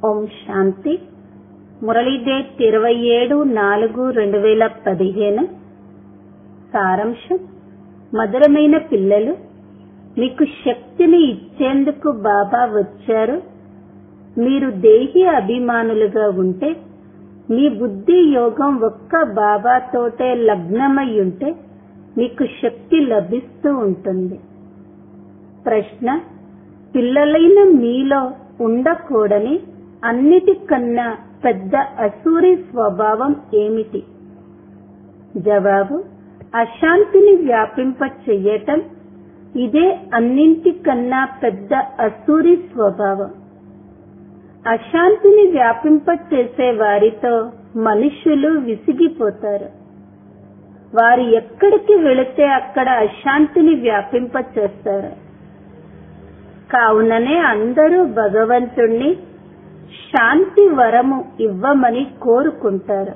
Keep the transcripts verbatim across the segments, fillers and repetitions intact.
ఓం శాంతి. Murali date ఇరవై ఏడు నాలుగు రెండు వేల పదిహేను. సారాంశం: మధురమైన పిల్లలు, మీకు శక్తిని ఇచ్చేందుకు బాబా వచ్చారు. మీరు దేహి అభిమానులుగా ఉంటే, మీ బుద్ధి యోగం ఒక్క బాబాతోటే లగ్నమై ఉంటే మీకు శక్తి లభిస్తూ ఉంటుంది. ప్రశ్న: పిల్లలైన మీలో ఉండకూడని అన్నిటికన్నా పెద్ద అసూరి స్వభావం ఏమిటి? జవాబు: అశాంతిని వ్యాపింప చెయ్యటం. ఇదే అన్నింటికన్నా పెద్ద అసూరి స్వభావం. అశాంతిని వ్యాపింప చేసే వారితో మనుషులు విసిగిపోతారు. వారు ఎక్కడికి వెళితే అక్కడ అశాంతిని వ్యాపింప చేస్తారు. కావుననే అందరూ భగవంతుణ్ణి శాంతి వరము ఇవ్వమని కోరుకుంటారు.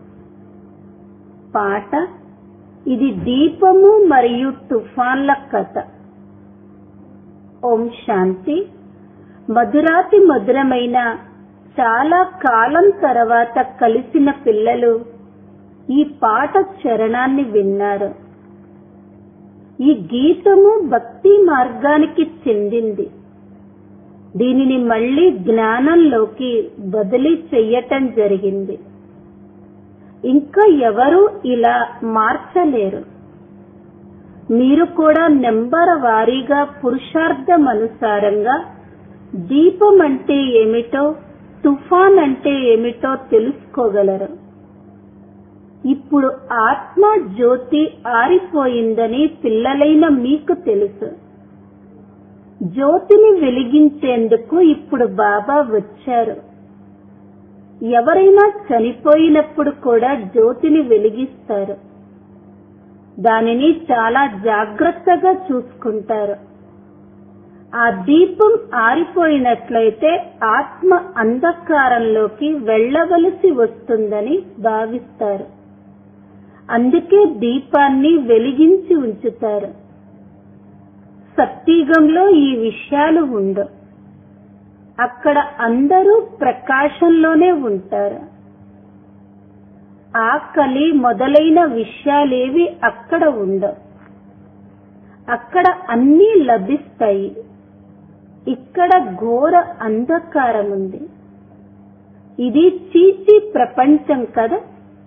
పాట: ఇది దీపము మరియు తుఫాన్ల కథ. ఓం శాంతి. మధురాతి మధురమైన చాలా కాలం తర్వాత కలిసిన పిల్లలు ఈ పాట చరణాన్ని విన్నారు. ఈ గీతము భక్తి మార్గానికి చెందింది. దీనిని మళ్లీ జ్ఞానంలోకి బదిలీ చెయ్యటం జరిగింది. ఇంకా ఎవరూ ఇలా మార్చలేరు. మీరు కూడా నెంబర్ వారీగా పురుషార్థమనుసారంగా దీపం అంటే ఏమిటో, తుఫాన్ అంటే ఏమిటో తెలుసుకోగలరు. ఇప్పుడు ఆత్మ జ్యోతి ఆరిపోయిందని పిల్లలైన మీకు తెలుసు. జ్యోతిని వెలిగించేందుకు ఇప్పుడు బాబా వచ్చారు. ఎవరైనా చనిపోయినప్పుడు కూడా జ్యోతిని వెలిగిస్తారు. దానిని చాలా జాగ్రత్తగా చూసుకుంటారు. ఆ దీపం ఆరిపోయినట్లయితే ఆత్మ అంధకారంలోకి వెళ్ళవలసి వస్తుందని భావిస్తారు. అందుకే దీపాన్ని వెలిగించి ఉంచుతారు. సత్యుగంలో ఈ విషయాలు ఉండవు. అక్కడ అందరూ ప్రకాశంలోనే ఉంటారు. ఆకలి మొదలైన విషయాలేవి అక్కడ ఉండవు. అక్కడ అన్నీ లభిస్తాయి. ఇక్కడ ఘోర అంధకారం ఉంది. ఇది చీచి ప్రపంచం కదా.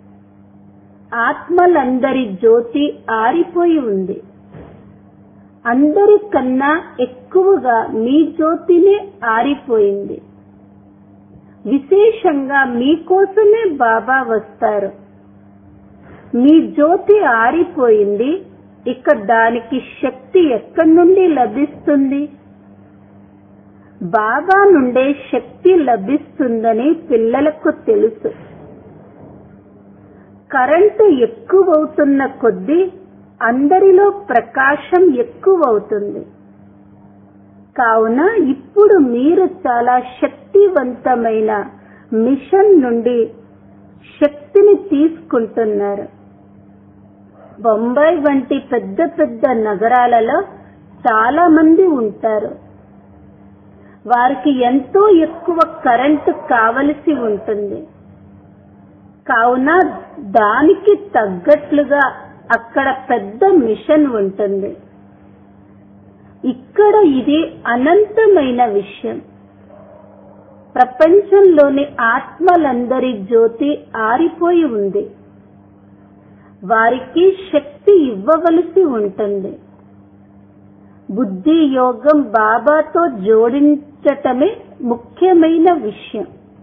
ఆత్మలందరి జ్యోతి ఆరిపోయి ఉంది. అందరికన్నా ఎక్కువగా మీ జ్యోతినే ఆరిపోయింది. విశేషంగా మీకోసమే బాబా వస్తారు. మీ జ్యోతి ఆరిపోయింది. ఇక దానికి శక్తి ఎక్కడి నుండి లభిస్తుంది? బాబా నుండే శక్తి లభిస్తుందని పిల్లలకు తెలుసు. కరెంటు ఎక్కువవుతున్న కొద్దీ అందరిలో ప్రకాశం ఎక్కువవుతుంది. కావున ఇప్పుడు మీరు చాలా శక్తివంతమైన మిషన్ నుండి శక్తిని తీసుకుంటున్నారు. బొంబాయి వంటి పెద్ద పెద్ద నగరాలలో చాలా మంది ఉంటారు. వారికి ఎంతో ఎక్కువ కరెంటు కావలసి ఉంటుంది. కావున దానికి తగ్గట్లుగా అక్కడ పెద్ద మిషన్ ఉంటుంది. ఇక్కడ ఇది అనంతమైన విషయం. ప్రపంచంలోని ఆత్మలందరి జ్యోతి ఆరిపోయి ఉంది. వారికి శక్తి ఇవ్వవలసి ఉంటుంది. బుద్ధి యోగం బాబాతో జోడించటమే ముఖ్యమైన విషయం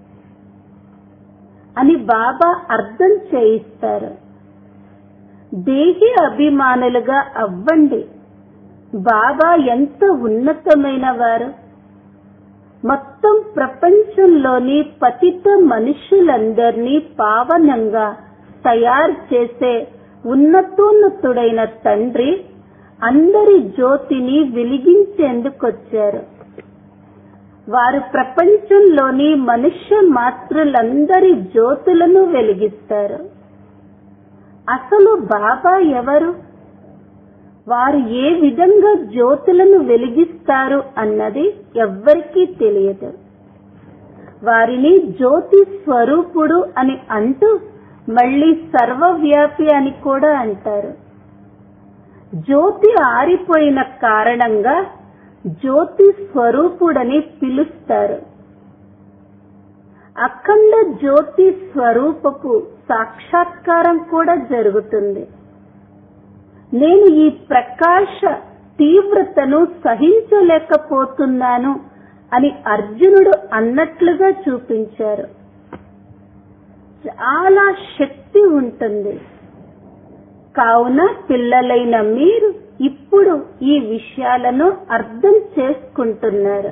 అని బాబా అర్థం చేయిస్తారు. దేహి అభిమానులుగా అవ్వండి. బాబా ఎంత ఉన్నతమైన వారు. మొత్తం ప్రపంచంలోని పతిత మనుషులందరినీ పావనంగా తయారు చేసే ఉన్నతోన్నతుడైన తండ్రి అందరి జ్యోతిని వెలిగించేందుకొచ్చారు. వారు ప్రపంచంలోని మనుష్య మాతృలందరి జ్యోతులను వెలిగిస్తారు. అసలు బాబా ఎవరు? వారు ఏ విధంగా జ్యోతులను వెలిగిస్తారు అన్నది ఎవ్వరికీ తెలియదు. వారిని జ్యోతి స్వరూపుడు అని అంటూ మళ్ళీ సర్వవ్యాపి అని కూడా అంటారు. జ్యోతి ఆరిపోయిన కారణంగా జ్యోతి స్వరూపుడని పిలుస్తారు. అఖండ జ్యోతి స్వరూపపు సాక్షాత్కారం కూడా జరుగుతుంది. నేను ఈ ప్రకాశ తీవ్రతను సహించలేకపోతున్నాను అని అర్జునుడు అన్నట్లుగా చూపించారు. చాలా శక్తి ఉంటుంది. కావున పిల్లలైన మీరు ఇప్పుడు ఈ విషయాలను అర్థం చేసుకుంటున్నారు.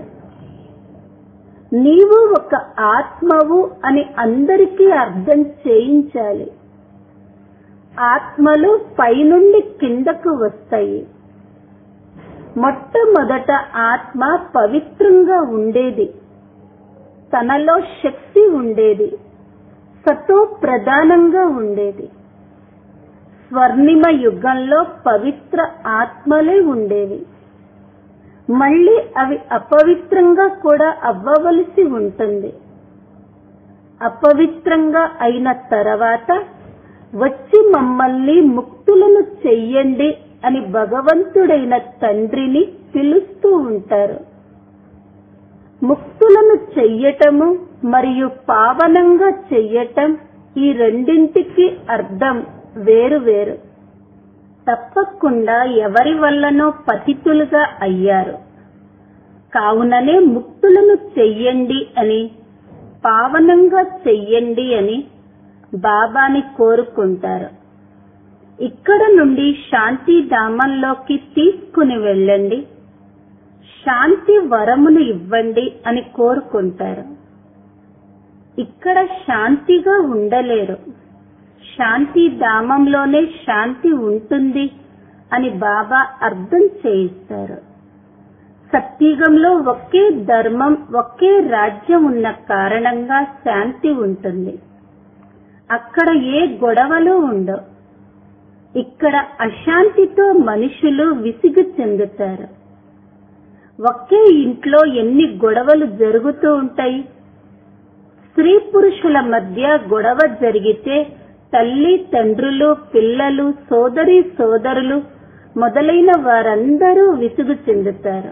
నీవు ఒక ఆత్మవు అని అందరికీ అర్థం చేయించాలి. ఆత్మలు పైనుండి కిందకు వస్తాయి. మొట్టమొదట ఆత్మ పవిత్రంగా ఉండేది. తనలో శక్తి ఉండేది. సతో ప్రధానంగా ఉండేది. స్వర్ణిమ యుగంలో పవిత్ర ఆత్మలే ఉండేవి. మళ్ళీ అవి అపవిత్రంగా కూడా అవ్వవలసి ఉంటుంది. అపవిత్రంగా అయిన తర్వాత వచ్చి మమ్మల్ని ముక్తులను చెయ్యండి అని భగవంతుడైన తండ్రిని పిలుస్తూ ఉంటారు. ముక్తులను చెయ్యటము మరియు పావనంగా చెయ్యటం ఈ రెండింటికి అర్థం వేరు వేరు. తప్పకుండా ఎవరి వల్లనో పతితులుగా అయ్యారు. కావుననే ముక్తులను చెయ్యండి అని, పావనంగా చెయ్యండి అని బాబాని కోరుకుంటారు. ఇక్కడ నుండి శాంతి ధామంలోకి తీసుకుని వెళ్ళండి, శాంతి వరమును ఇవ్వండి అని కోరుకుంటారు. ఇక్కడ శాంతిగా ఉండలేరు. శాంతి ధామంలోనే శాంతి ఉంటుంది అని బాబా అర్థం చేయిస్తారు. సత్యుగంలో ఒకే ధర్మం, ఒకే రాజ్యం ఉన్న కారణంగా శాంతి ఉంటుంది. అక్కడ ఏ గొడవలు ఉండవు. ఇక్కడ అశాంతితో మనుషులు విసిగి చెందుతారు. ఒకే ఇంట్లో ఎన్ని గొడవలు జరుగుతూ ఉంటాయి. స్త్రీ పురుషుల మధ్య గొడవ జరిగితే తల్లి తండ్రులు, పిల్లలు, సోదరి సోదరులు మొదలైన వారందరూ విసుగు చెందుతారు.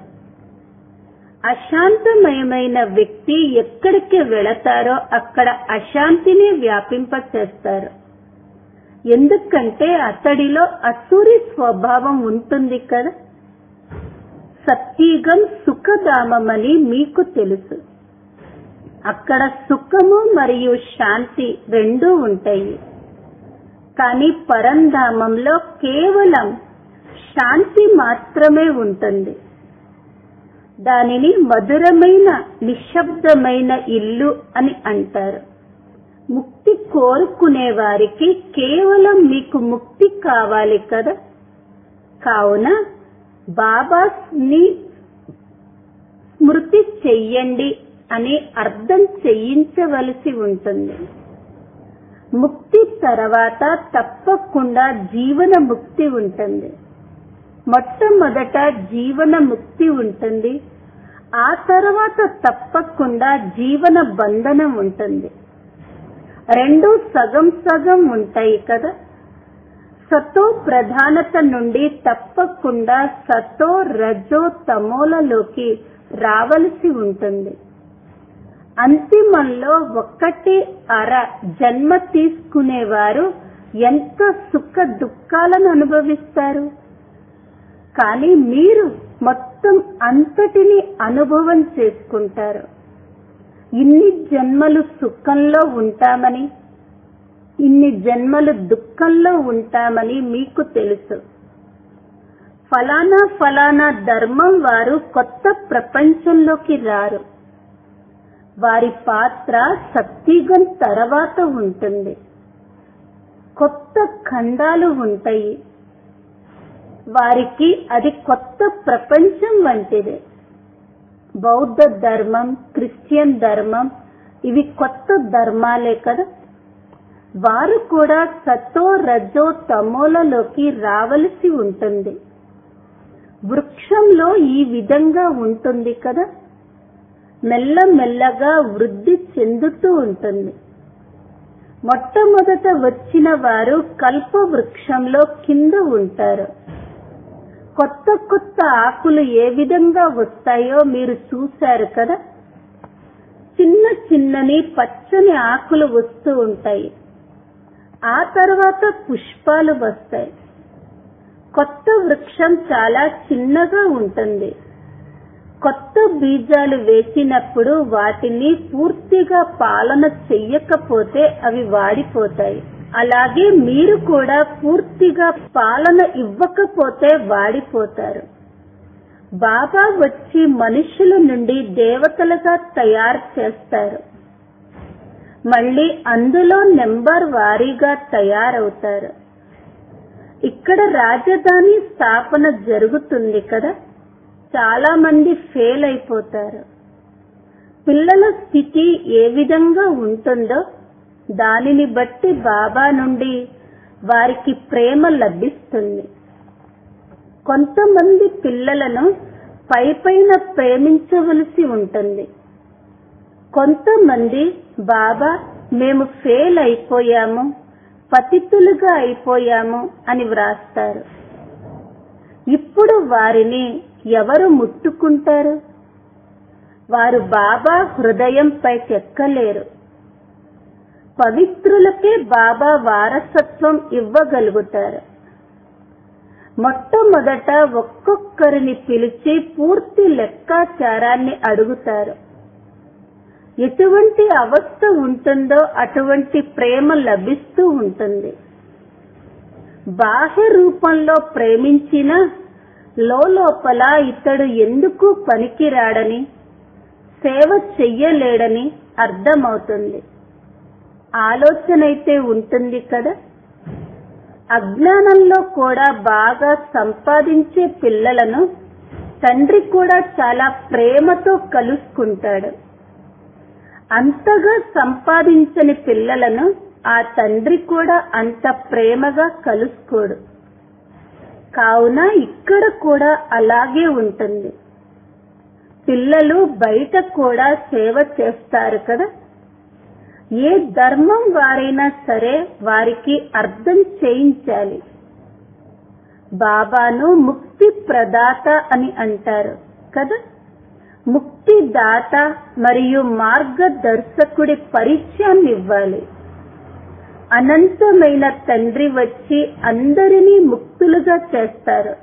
అశాంతమయమైన వ్యక్తి ఎక్కడికి వెళతారో అక్కడ అశాంతిని వ్యాపింపచేస్తారు. ఎందుకంటే అతడిలో అసూరి స్వభావం ఉంటుంది కదా. సత్యుగం సుఖధామమని మీకు తెలుసు. అక్కడ సుఖము మరియు శాంతి రెండూ ఉంటాయి. కానీ పరంధామంలో కేవలం శాంతి మాత్రమే ఉంటుంది. దానిని మధురమైన నిశ్శబ్దమైన ఇల్లు అని అంటారు. ముక్తి కోరుకునే వారికి కేవలం మీకు ముక్తి కావాలి కదా. కావున బాబాని స్మృతి చెయ్యండి అని అర్థం చేయించవలసి ఉంటుంది. ముక్తి తర్వాత తప్పకుండా జీవన ముక్తి ఉంటుంది. మొట్టమొదట జీవన ముక్తి ఉంటుంది. ఆ తర్వాత తప్పకుండా జీవన బంధనం ఉంటుంది. రెండు సగం సగం ఉంటాయి కదా. సతో ప్రధానత నుండి తప్పకుండా సతో రజో తమోలలోకి రావలసి ఉంటుంది. అంతిమంలో ఒక్కటి అర జన్మ తీసుకునేవారు ఎంత సుఖ దుఃఖాలను అనుభవిస్తారు. కానీ మీరు మొత్తం అంతటిని అనుభవం చేసుకుంటారు. ఇన్ని జన్మలు సుఖంలో ఉంటామని, ఇన్ని జన్మలు దుఃఖంలో ఉంటామని మీకు తెలుసు. ఫలానా ఫలానా ధర్మం వారు కొత్త ప్రపంచంలోకి రారు. వారి పాత్ర సత్యుగం తర్వాత ఉంటుంది. కొత్త ఖండాలు ఉంటాయి. వారికి అది కొత్త ప్రపంచం వంటిదే. బౌద్ధ ధర్మం, క్రిస్టియన్ ధర్మం ఇవి కొత్త ధర్మాలే కదా. వారు కూడా సతో రజో తమోలలోకి రావలసి ఉంటుంది. వృక్షంలో ఈ విధంగా ఉంటుంది కదా. మెల్లమెల్లగా వృద్ధి చెందుతూ ఉంటుంది. మొట్టమొదట వచ్చిన వారు కల్ప వృక్షంలో కింద ఉంటారు. కొత్త కొత్త ఆకులు ఏ విధంగా వస్తాయో మీరు చూశారు కదా. చిన్న చిన్నని పచ్చని ఆకులు వస్తూ ఉంటాయి. ఆ తర్వాత పుష్పాలు వస్తాయి. కొత్త వృక్షం చాలా చిన్నగా ఉంటుంది. కొత్త బీజాలు వేసినప్పుడు వాటిని పూర్తిగా పాలన చెయ్యకపోతే అవి వాడిపోతాయి. అలాగే మీరు కూడా పూర్తిగా పాలన ఇవ్వకపోతే వాడిపోతారు. బాబా వచ్చి మనుషుల నుండి దేవతలుగా తయారు చేస్తారు. మళ్ళీ అందులో నెంబర్ వారీగా తయారవుతారు. ఇక్కడ రాజధాని స్థాపన జరుగుతుంది కదా. చాలా మంది ఫెయిల్ అయిపోతారు. పిల్లల స్థితి ఏ విధంగా ఉంటుందో దానిని బట్టి బాబా నుండి వారికి ప్రేమ లభిస్తుంది. కొంతమంది పిల్లలను పై పైన ప్రేమించవలసి ఉంటుంది. కొంతమంది బాబా మేము ఫెయిల్ అయిపోయాము, పతితులుగా అయిపోయాము అని వ్రాస్తారు. ఇప్పుడు వారిని ఎవరు ముట్టుకుంటారు? వారు బాబా హృదయం పైకెక్కలేరు. పవిత్రులకే బాబా వారసత్వం ఇవ్వగలుగుతారు. మొట్టమొదట ఒక్కొక్కరిని పిలిచి పూర్తి లెక్కాచారాన్ని అడుగుతారు. ఎటువంటి అవస్థ ఉంటుందో అటువంటి ప్రేమ లభిస్తూ ఉంటుంది. బాహ్య రూపంలో ప్రేమించిన లోపల ఇతడు ఎందుకు పనికిరాడని, సేవ చెయ్యలేడని అర్థమవుతుంది. ఆలోచన అయితే ఉంటుంది కదా. అజ్ఞానంలో కూడా బాగా సంపాదించే పిల్లలను తండ్రి కూడా చాలా ప్రేమతో కలుసుకుంటాడు. అంతగా సంపాదించని పిల్లలను ఆ తండ్రి కూడా అంత ప్రేమగా కలుసుకోడు. కావున ఇక్కడ కూడా అలాగే ఉంటుంది. పిల్లలు బయట కూడా సేవ చేస్తారు కదా. ఏ ధర్మం వారైనా సరే వారికి అర్థం చేయించాలి. బాబాను ముక్తి ప్రదాత అని అంటారు కదా. ముక్తి దాత మరియు మార్గదర్శకుడి పరిచయాన్ని ఇవ్వాలి. అనంతమైన తండ్రి వచ్చి అందరినీ ముక్తులుగా చేస్తారు.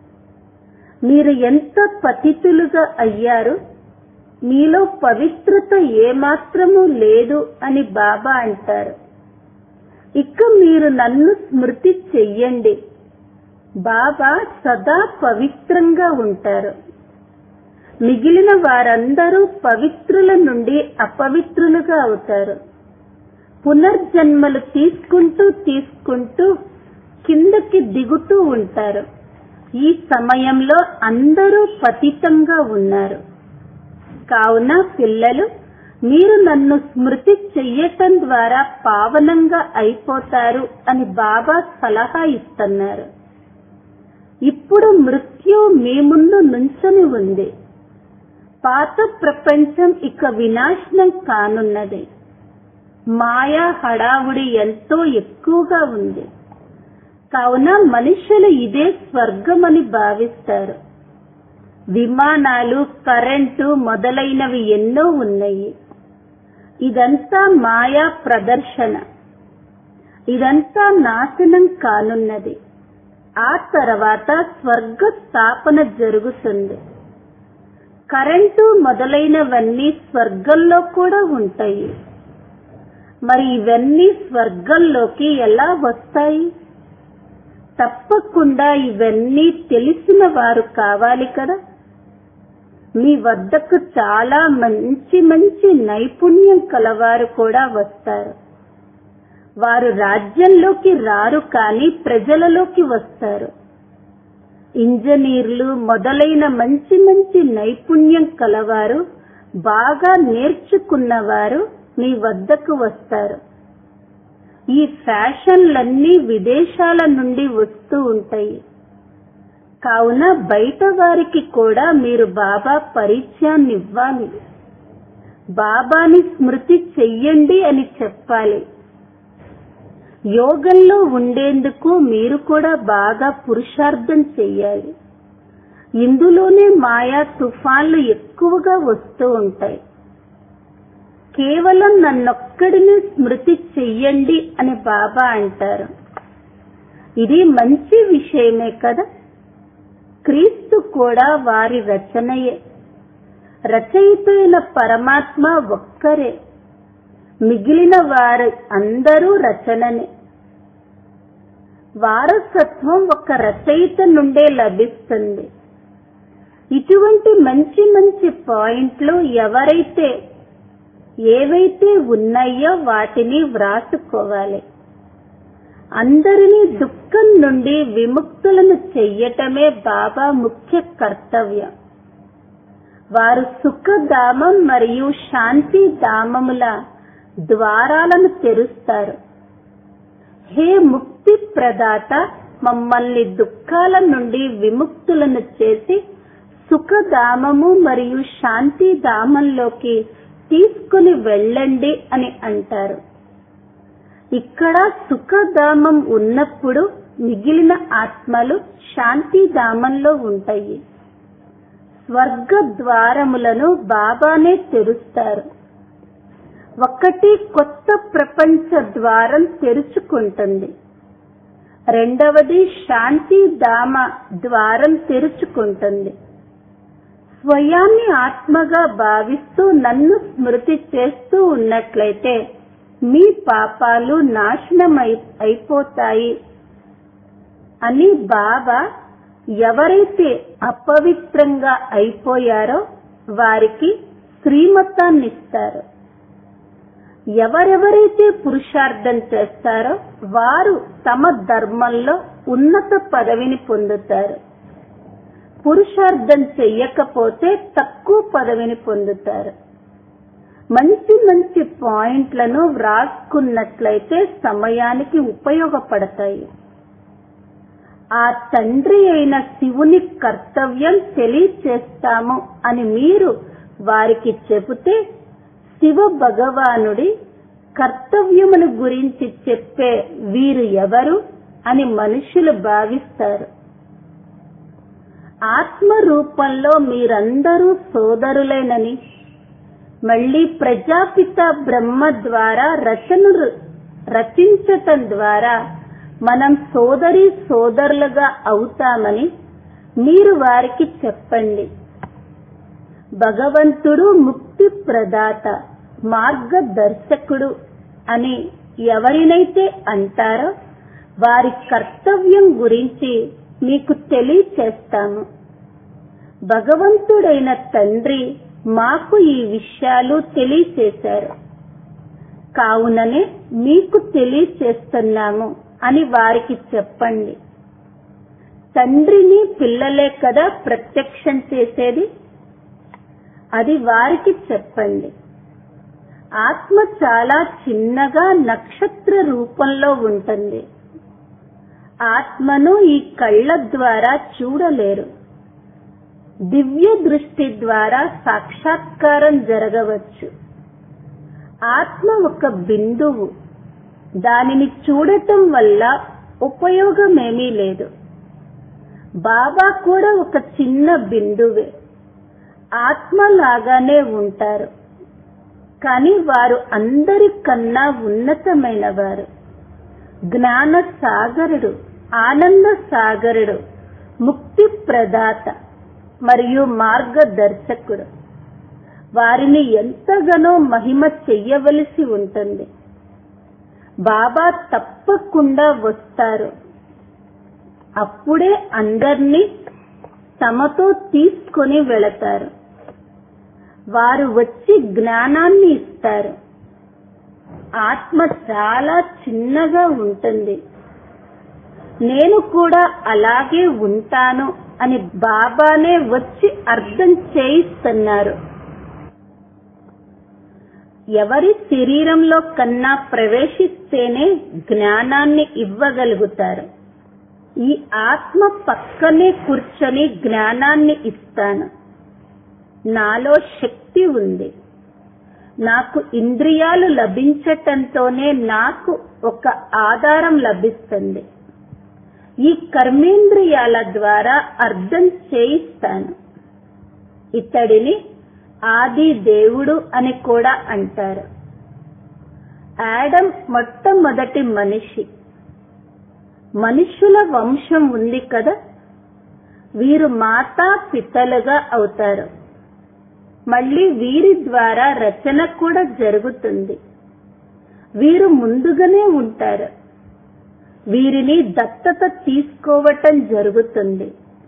మీరు ఎంత పతితులుగా అయ్యారు, మీలో పవిత్రత ఏమాత్రము లేదు అని బాబా అంటారు. ఇక మీరు నన్ను స్మృతి చెయ్యండి. బాబా సదా పవిత్రంగా ఉంటారు. మిగిలిన వారందరూ పవిత్రుల నుండి అపవిత్రులుగా అవుతారు. పునర్జన్మలు తీసుకుంటూ తీసుకుంటూ కిందకి దిగుతూ ఉంటారు. ఈ సమయంలో అందరూ పతితంగా ఉన్నారు. కావున పిల్లలు, మీరు నన్ను స్మృతి చెయ్యటం ద్వారా పావనంగా అయిపోతారు అని బాబా సలహా ఇస్తున్నారు. ఇప్పుడు మృత్యు మీ ముందు నుంచొని ఉంది. పాత ప్రపంచం ఇక వినాశనం కానున్నది. మాయా హడావుడి ఎంతో ఎక్కువగా ఉంది. కావున మనుషులు ఇదే స్వర్గమని భావిస్తారు. విమానాలు, కరెంటు మొదలైనవి ఎన్నో ఉన్నాయి. ఇదంతా మాయా ప్రదర్శన. ఇదంతా నాశనం కానున్నది. ఆ తర్వాత స్వర్గ స్థాపన జరుగుతుంది. కరెంటు మొదలైనవన్నీ స్వర్గంలో కూడా ఉంటాయి. మరి ఇవన్నీ స్వర్గంలోకి ఎలా వస్తాయి? తప్పకుండా ఇవన్నీ తెలిసిన వారు కావాలి కదా. మీ వద్దకు చాలా మంచి మంచి నైపుణ్యం కలవారు కూడా వస్తారు. వారు రాజ్యంలోకి రారు, కానీ ప్రజలలోకి వస్తారు. ఇంజనీర్లు మొదలైన మంచి మంచి నైపుణ్యం కలవారు, బాగా నేర్చుకున్నవారు మీ వద్దకు వస్తారు. ఈ ఫ్యాషన్లన్నీ విదేశాల నుండి వస్తూ ఉంటాయి. కావున బయట వారికి కూడా మీరు బాబా పరిచయాన్ని ఇవ్వాలి. బాబాని స్మృతి చెయ్యండి అని చెప్పాలి. యోగంలో ఉండేందుకు మీరు కూడా బాగా పురుషార్థం చెయ్యాలి. ఇందులోనే మాయా తుఫాన్లు ఎక్కువగా వస్తూ ఉంటాయి. కేవలం నన్నొక్కడిని స్మృతి చెయ్యండి అని బాబా అంటారు. ఇది మంచి విషయమే కదా. క్రీస్తు కూడా వారి రచనయే. రచయిత అయిన పరమాత్మ ఒక్కరే. మిగిలిన వారు అందరూ రచననే. వారసత్వం ఒక రచయిత నుండే లభిస్తుంది. ఇటువంటి మంచి మంచి పాయింట్లు ఎవరైతే ఏవైతే ఉన్నాయో వాటిని వ్రాసుకోవాలి. అందరినీ దుఃఖం నుండి విముక్తులను చెయ్యటమే బాబా ముఖ్య కర్తవ్యం. వారు సుఖధామం మరియు శాంతి ధామముల ద్వారాలను తెరుస్తారు. హే ముక్తి ప్రదాత, మమ్మల్ని దుఃఖాల నుండి విముక్తులను చేసి సుఖధామము మరియు శాంతి ధామంలోకి తీసుకుని వెళ్ళండి అని అంటారు. ఇక్కడ సుఖధామం ఉన్నప్పుడు మిగిలిన ఆత్మలు శాంతిధామంలో ఉంటాయి. స్వర్గ ద్వారములను బాబానే తెరుస్తారు. ఒకటి కొత్త ప్రపంచ ద్వారం తెరుచుకుంటుంది. రెండవది శాంతిధామ ద్వారం తెరుచుకుంటుంది. స్వయాన్ని ఆత్మగా భావిస్తూ నన్ను స్మృతి చేస్తూ ఉన్నట్లయితే మీ పాపాలు నాశనం అయిపోతాయి అని బాబా ఎవరైతే అపవిత్రంగా అయిపోయారో వారికి శ్రీమతాన్నిస్తారు. ఎవరెవరైతే పురుషార్థం చేస్తారో వారు తమ ధర్మంలో ఉన్నత పదవిని పొందుతారు. పురుషార్థం చెయ్యకపోతే తక్కువ పదవిని పొందుతారు. మంచి మంచి పాయింట్లను వ్రాసుకున్నట్లయితే సమయానికి ఉపయోగపడతాయి. ఆ తండ్రి అయిన శివుని కర్తవ్యం తెలియచేస్తాము అని మీరు వారికి చెబితే శివ భగవానుడి కర్తవ్యముల గురించి చెప్పే వీరు ఎవరు అని మనుషులు భావిస్తారు. ఆత్మ రూపంలో మీరందరూ సోదరులేనని, మళ్లీ ప్రజాపిత బ్రహ్మ ద్వారా రచనలు రచించటం ద్వారా మనం సోదరి సోదరులుగా అవుతామని మీరు వారికి చెప్పండి. భగవంతుడు ముక్తి ప్రదాత, మార్గదర్శకుడు అని ఎవరినైతే అంటారో వారి కర్తవ్యం గురించి మీకు తెలియచేస్తాము. భగవంతుడైన తండ్రి మాకు ఈ విషయాలు తెలియచేశారు, కావుననే మీకు తెలియచేస్తున్నాము అని వారికి చెప్పండి. తండ్రిని పిల్లలే కదా ప్రత్యక్షం చేసేది, అది వారికి చెప్పండి. ఆత్మ చాలా చిన్నగా నక్షత్ర రూపంలో ఉంటుంది. ఆత్మను ఈ కళ్ళ ద్వారా చూడలేరు. దివ్య దృష్టి ద్వారా సాక్షాత్కారం జరగవచ్చు. ఆత్మ ఒక బిందువు, దానిని చూడటం వల్ల ఉపయోగమేమీ లేదు. బాబా కూడా ఒక చిన్న బిందువే, ఆత్మలాగానే ఉంటారు. కానీ వారు అందరికన్నా ఉన్నతమైన వారు. జ్ఞాన సాగరుడు, ఆనంద సాగరుడు, ముక్తి ప్రదాత మరియు మార్గదర్శకుడు. వారిని ఎంతగానో మహిమ చెయ్యవలసి ఉంటుంది. బాబా తప్పకుండా వస్తారు. అప్పుడే అందర్నీ తమతో తీసుకొని వెళతారు. వారు వచ్చి జ్ఞానాన్ని ఇస్తారు. ఆత్మ చాలా చిన్నగా ఉంటుంది. నేను కూడా అలాగే ఉంటాను అని బాబానే వచ్చి అర్థం చేయిస్తున్నారు. ఎవరి శరీరంలో కన్నా ప్రవేశిస్తేనే జ్ఞానాన్ని ఇవ్వగలుగుతారు. ఈ ఆత్మ పక్కనే కూర్చొని జ్ఞానాన్ని ఇస్తాను. నాలో శక్తి ఉంది. నాకు ఇంద్రియాలు లభించటంతోనే నాకు ఒక ఆధారం లభిస్తుంది. ఈ కర్మేంద్రియాల ద్వారా అర్థం చేయిస్తాను. ఇతడిని ఆది దేవుడు అని కూడా అంటారు. ఆడమ్ మొట్టమొదటి మనిషి. మనుషుల వంశం ఉంది కదా, వీరు మాతా పితలుగా అవుతారు. మళ్ళీ వీరి ద్వారా రచన కూడా జరుగుతుంది. వీరు ముందుగానే ఉంటారు. వీరిని దత్తత తీసుకోవటం జరుగుతుంది.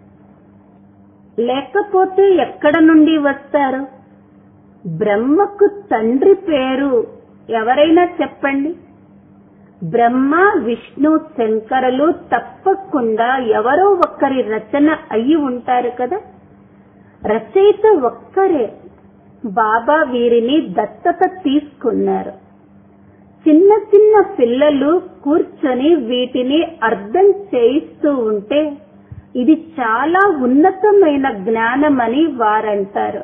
లేకపోతే ఎక్కడ నుండి వస్తారు? బ్రహ్మకు తండ్రి పేరు ఎవరైనా చెప్పండి. బ్రహ్మ, విష్ణు, శంకరులు తప్పకుండా ఎవరో ఒక్కరి రచన అయి ఉంటారు కదా. రచయిత ఒక్కరే. బాబా వీరిని దత్తత తీసుకున్నారు. చిన్న చిన్న పిల్లలు కూర్చొని వీటిని అర్థం చేయిస్తూ ఉంటే ఇది చాలా ఉన్నతమైన జ్ఞానమని వారంటారు.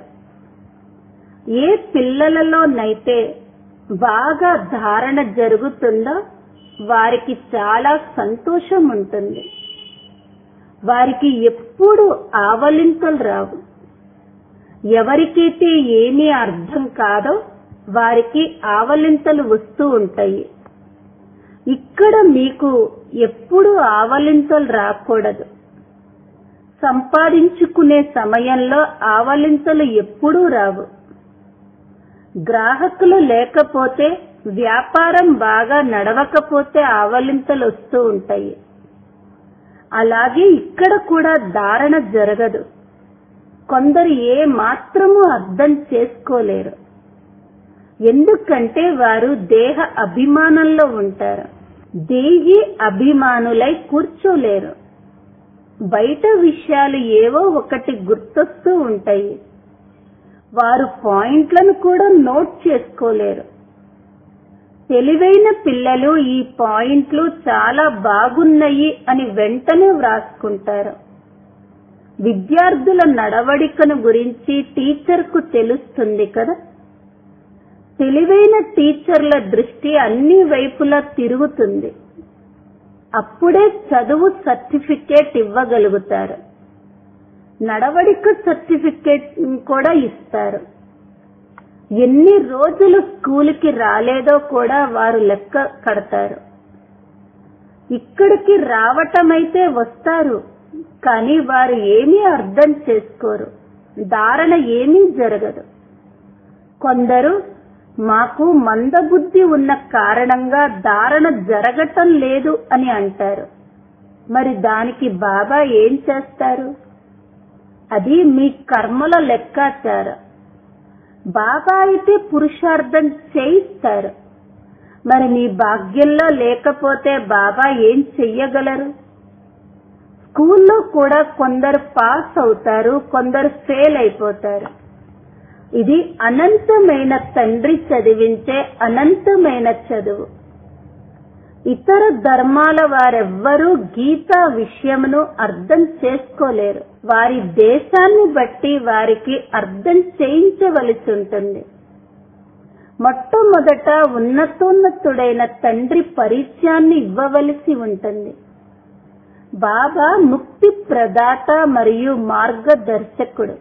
ఏ పిల్లలలోనైతే బాగా ధారణ జరుగుతుందో వారికి చాలా సంతోషం ఉంటుంది. వారికి ఎప్పుడు ఆవలింతలు రావు. ఎవరికైతే ఏమీ అర్థం కాదో వారికి ఆవలింతలు వస్తూ ఉంటాయి. ఇక్కడ మీకు ఎప్పుడు ఆవలింతలు రాకూడదు. సంపాదించుకునే సమయంలో ఆవలింతలు ఎప్పుడూ రావు. గ్రాహకులు లేకపోతే, వ్యాపారం బాగా నడవకపోతే ఆవలింతలు వస్తూ ఉంటాయి. అలాగే ఇక్కడ కూడా ధారణ జరగదు. కొందరు ఏ మాత్రము అర్థం చేసుకోలేరు. ఎందుకంటే వారు దేహ అభిమానంలో ఉంటారు. దేహి అభిమానులై కూర్చోలేరు. బయట విషయాలు ఏవో ఒకటి గుర్తొస్తూ ఉంటాయి. వారు పాయింట్లను కూడా నోట్ చేసుకోలేరు. తెలివైన పిల్లలు ఈ పాయింట్లు చాలా బాగున్నాయి అని వెంటనే వ్రాసుకుంటారు. విద్యార్థుల నడవడికను గురించి టీచర్కు తెలుస్తుంది కదా. తెలివైన టీచర్ల దృష్టి అన్ని వైపులా తిరుగుతుంది. అప్పుడే చదువు సర్టిఫికేట్ ఇవ్వగలుగుతారు. నడవడిక సర్టిఫికేట్ కూడా ఇస్తారు. ఎన్ని రోజులు స్కూలుకి రాలేదో కూడా వారు లెక్క కడతారు. ఇక్కడికి రావటమైతే వస్తారు, కానీ వారు ఏమీ అర్థం చేసుకోరు. ధారణ ఏమీ జరగదు. కొందరు మాకు మందబుద్ధి ఉన్న కారణంగా ధారణ జరగటం లేదు అని అంటారు. మరి దానికి బాబా ఏం చేస్తారు? అది మీ కర్మల లెక్కాచారం. బాబా అయితే పురుషార్థం చేయిస్తారు. మరి మీ భాగ్యంలో లేకపోతే బాబా ఏం చెయ్యగలరు? స్కూల్లో కూడా కొందరు పాస్ అవుతారు, కొందరు ఫెయిల్ అయిపోతారు. ఇది అనంతమైన తండ్రి చదివించే అనంతమైన చదువు. ఇతర ధర్మాల వారెవ్వరూ గీతా విషయమును అర్థం చేసుకోలేరు. వారి దేశాన్ని బట్టి వారికి అర్థం చేయించవలసి ఉంటుంది. మొట్టమొదట ఉన్నతోన్నతుడైన తండ్రి పరిచయాన్ని ఇవ్వవలసి ఉంటుంది. బాబా ముక్తి ప్రదాత మరియు మార్గదర్శకుడు.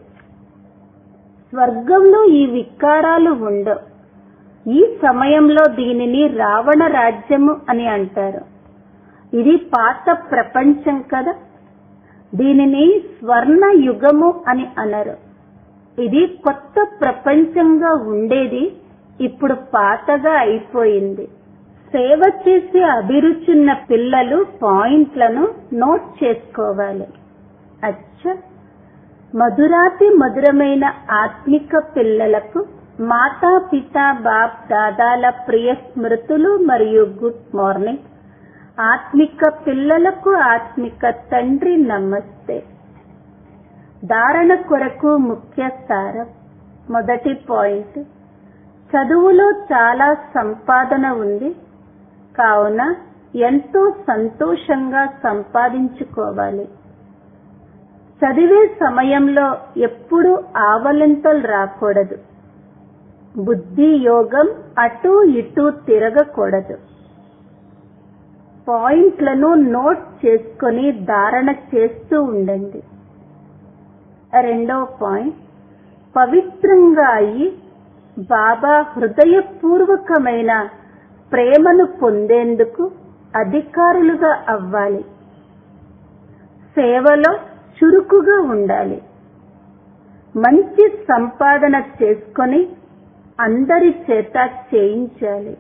స్వర్గంలో ఈ వికారాలు ఉండవు. ఈ సమయంలో దీనిని రావణ రాజ్యము అని అంటారు. ఇది పాత ప్రపంచం కదా. దీనిని స్వర్ణ యుగము అని అనరు. ఇది కొత్త ప్రపంచంగా ఉండేది, ఇప్పుడు పాతగా అయిపోయింది. సేవ చేసే అభిరుచున్న పిల్లలు పాయింట్లను నోట్ చేసుకోవాలి. అచ్చా, మధురాతి మధురమైన ఆత్మిక పిల్లలకు మాతా పితా బాప్ దాదాల ప్రియ స్మృతులు మరియు గుడ్ మార్నింగ్. ఆత్మిక పిల్లలకు ఆత్మిక తండ్రి నమస్తే. ధారణ కొరకు ముఖ్య సారం. మొదటి పాయింట్, చదువులో చాలా సంపాదన ఉంది, కావున ఎంతో సంతోషంగా సంపాదించుకోవాలి. చదివే సమయంలో ఎప్పుడూ ఆవలింతలు రాకూడదు. బుద్ధి యోగం అటు ఇటు తిరగకూడదు. పాయింట్లను నోట్ చేసుకొని ధారణ చేస్తూ ఉండండి. రెండవ పాయింట్, పవిత్రంగా అయి బాబా హృదయపూర్వకమైన ప్రేమను పొందేందుకు అధికారులుగా అవ్వాలి. సేవలో చురుకుగా ఉండాలి. మంచి సంపాదన చేసుకొని అందరి చేత చేయించాలి.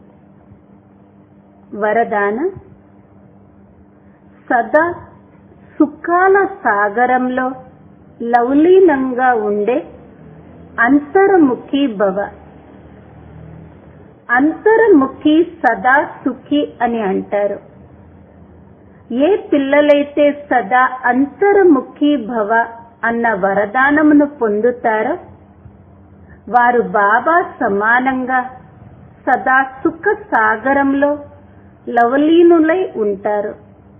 వరదానం: సదా సుఖాల సాగరంలో లవలీనంగా ఉండే అంతర్ముఖి భవ. అంతర్ముఖి సదా సుఖి అని అంటారు. ఏ పిల్లలైతే సదా అంతర్ముఖి భవ అన్న వరదానమును పొందుతారో వారు బాబా సమానంగా సదా సుఖ సాగరంలో లవలీనులై ఉంటారు.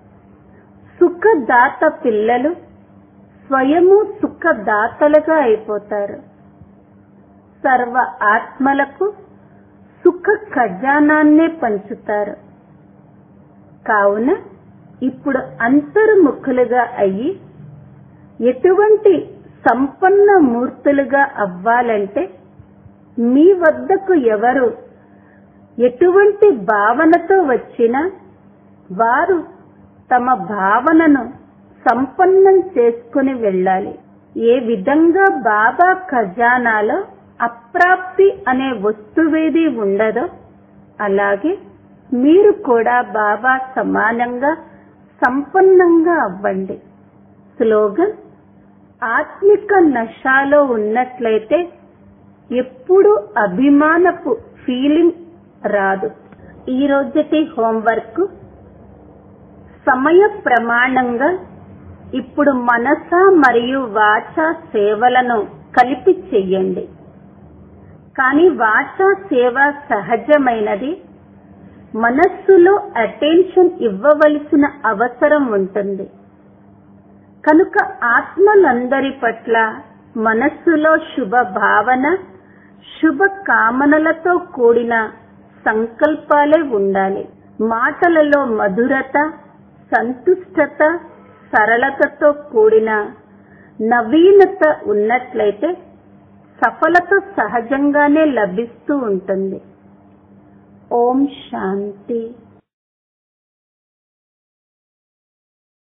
సుఖదాత పిల్లలు స్వయము సుఖదాతలుగా అయిపోతారు. సర్వ ఆత్మలకు సుఖ ఖజానాన్నే పంచుతారు. కావున ఇప్పుడు అంతర్ముఖులుగా అయ్యి ఎటువంటి సంపన్న మూర్తులుగా అవ్వాలంటే మీ వద్దకు ఎవరు ఎటువంటి భావనతో వచ్చినా వారు తమ భావనను సంపన్నం చేసుకుని వెళ్ళాలి. ఏ విధంగా బాబా ఖజానాలో అప్రాప్తి అనే వస్తువేది ఉండదో అలాగే మీరు కూడా బాబా సమానంగా సంపన్నంగా అవ్వండి. స్లోగన్: ఆత్మిక నశాలో ఉన్నట్లయితే ఎప్పుడూ అభిమానపు ఫీలింగ్ రాదు. ఈ రోజుటి హోంవర్క్ సమయ ప్రమాణంగా ఇప్పుడు మనస మరియు వాచ సేవలను కలిపి చెయ్యండి. కానీ వాచా సేవ సహజమైనది. మనస్సులో అటెన్షన్ ఇవ్వవలసిన అవసరం ఉంటుంది. కనుక ఆత్మలందరి పట్ల మనస్సులో శుభ భావన, శుభ కామనలతో కూడిన సంకల్పాలే ఉండాలి. మాటలలో మధురత, సంతుష్టత, సరళతతో కూడిన నవీనత ఉన్నట్లయితే సఫలత సహజంగానే లభిస్తూ ఉంటుంది. ఓం శాంతి.